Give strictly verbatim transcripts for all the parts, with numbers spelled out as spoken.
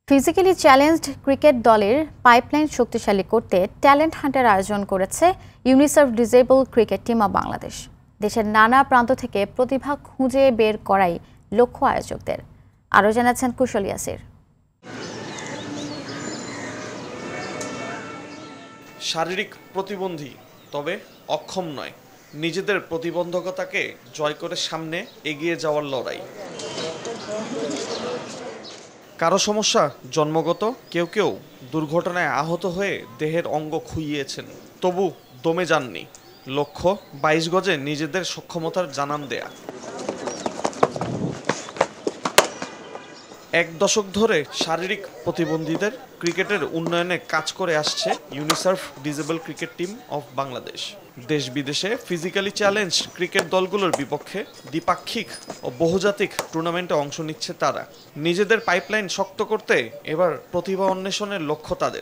Physically challenged cricket দলের pipeline শক্তিশালী করতে ট্যালেন্ট হান্টের আয়োজন করেছে UNICEF disabled cricket team of Bangladesh. দেশের নানা প্রান্ত থেকে প্রতিভা খুঁজে বের করাই লক্ষ্য আয়োজকদের। আরও জানাচ্ছেন কুশল ইয়াসির। শারীরিক প্রতিবন্ধী তবে অক্ষম নয়, নিজেদের প্রতিবন্ধকতাকে জয় করে সামনে এগিয়ে যাওয়ার লড়াই। কারো সমস্যা জন্মগত, কেউ কেউ দুর্ঘটনায় আহত হয়ে দেহের অঙ্গ খুইয়েছেন, তবু দমে যাননি। লক্ষ্য বাইশ গজে নিজেদের সক্ষমতার জানান দেয়া। এক দশক ধরে শারীরিক প্রতিবন্ধীদের ক্রিকেটের উন্নয়নে কাজ করে আসছে UNICEF disabled cricket team of Bangladesh. দেশ বিদেশে ফিজিক্যালি চ্যালেঞ্জ ক্রিকেট দলগুলোর বিপক্ষে দ্বিপাক্ষিক ও বহুজাতিক টুর্নামেন্টে অংশ নিচ্ছে তারা। নিজেদের পাইপলাইন শক্ত করতে এবার প্রতিভা অন্বেষণের লক্ষ্য তাদের।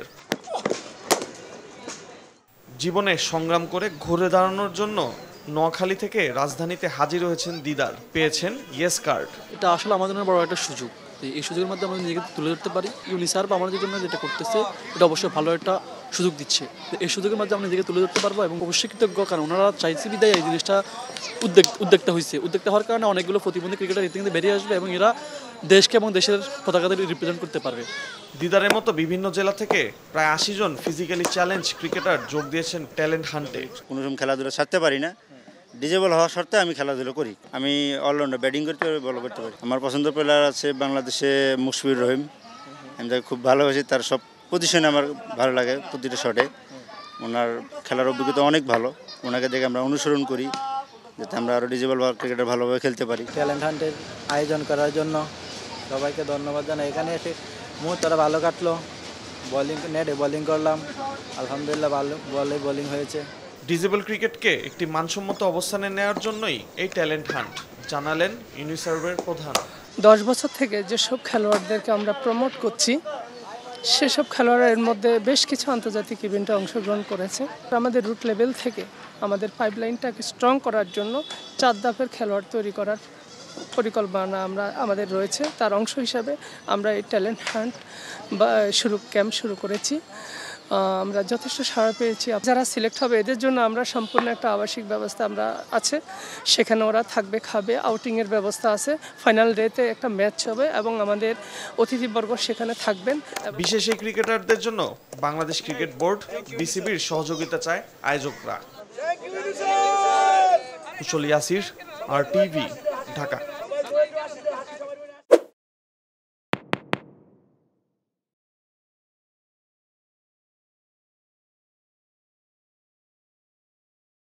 জীবনে সংগ্রাম করে ঘুরে দাঁড়ানোর জন্য নোয়াখালী থেকে রাজধানীতে হাজির হয়েছেন দিদার, পেয়েছেন ইয়েস কার্ড। এটা আসলে আমাদের জন্য বড় একটা সুযোগ। এই সুযোগের মধ্যে আমরা নিজেকে তুলে ধরতে পারি। ইউনিসেফ আমাদের জন্য যেটা করতেছে এটা অবশ্যই ভালো একটা সুযোগ দিচ্ছে। এই সুযোগের মধ্যে আমরা নিজেকে তুলে ধরতে পারবো এবং অবশ্যই কৃতজ্ঞ, কারণ ওনারা চাইছে বিদায় এই জিনিসটা উদ্যোগ উদ্যোক্তা হয়েছে। উদ্যোক্তা হওয়ার কারণে অনেকগুলো প্রতিবন্ধী ক্রিকেটার এর থেকে বেরিয়ে আসবে এবং এরা দেশকে এবং দেশের পতাকাদের রিপ্রেজেন্ট করতে পারবে। দিদারের মতো বিভিন্ন জেলা থেকে প্রায় আশি জন ফিজিক্যালি চ্যালেঞ্জ ক্রিকেটার যোগ দিয়েছেন ট্যালেন্ট হান্টে। কোনো রকম খেলাধুলা ছাড়তে পারি না, ডিজেবল হওয়া সত্ত্বেও আমি খেলাধুলা করি। আমি অলরাউন্ডার, ব্যাটিং করতে পারি, বল করতে পারি। আমার পছন্দের প্লেয়ার আছে বাংলাদেশে মুশফিকুর রহিম। আমি তাকে খুব ভালোবাসি, তার সব পজিশনে আমার ভালো লাগে, প্রতিটা শটে। ওনার খেলার অভিজ্ঞতা অনেক ভালো, ওনাকে দেখে আমরা অনুসরণ করি যাতে আমরা আরও ডিজেবল ক্রিকেটার ভালোভাবে খেলতে পারি। ট্যালেন্ট হান্টের আয়োজন করার জন্য সবাইকে ধন্যবাদ জানাই। এখানে এসে মুহূর্তটা ভালো কাটলো, বোলিং নেটে বোলিং করলাম, আলহামদুলিল্লাহ ভালো বলে বোলিং হয়েছে। ডিজেবল ক্রিকেটকে একটি মানসম্মত অবস্থানে নেওয়ার জন্যই এই ট্যালেন্ট হান্ট, জানালেন ইউনিসেফের প্রধান। দশ বছর থেকে যেসব খেলোয়াড়দেরকে আমরা প্রমোট করছি সেসব খেলোয়াড়ের মধ্যে বেশ কিছু আন্তর্জাতিক ইভেন্টে অংশগ্রহণ করেছে। আমাদের রুট লেভেল থেকে আমাদের পাইপলাইনটাকে স্ট্রং করার জন্য চার ধাপের খেলোয়াড় তৈরি করার পরিকল্পনা আমরা আমাদের রয়েছে। তার অংশ হিসাবে আমরা এই ট্যালেন্ট হান্ট বা শুরু ক্যাম্প শুরু করেছি। আমরা যথেষ্ট সাড়া পেয়েছি। যারা সিলেক্ট হবে এদের জন্য আমরা সম্পূর্ণ একটা আবাসিক ব্যবস্থা আমরা আছে, সেখানে ওরা থাকবে, খাবে, আউটিংয়ের ব্যবস্থা আছে। ফাইনাল ডেতে একটা ম্যাচ হবে এবং আমাদের অতিথিবর্গ সেখানে থাকবেন। বিশেষ এই ক্রিকেটারদের জন্য বাংলাদেশ ক্রিকেট বোর্ড, বিসিবির সহযোগিতা চায় আয়োজকরা। Kushal Yasir, R TV, Dhaka.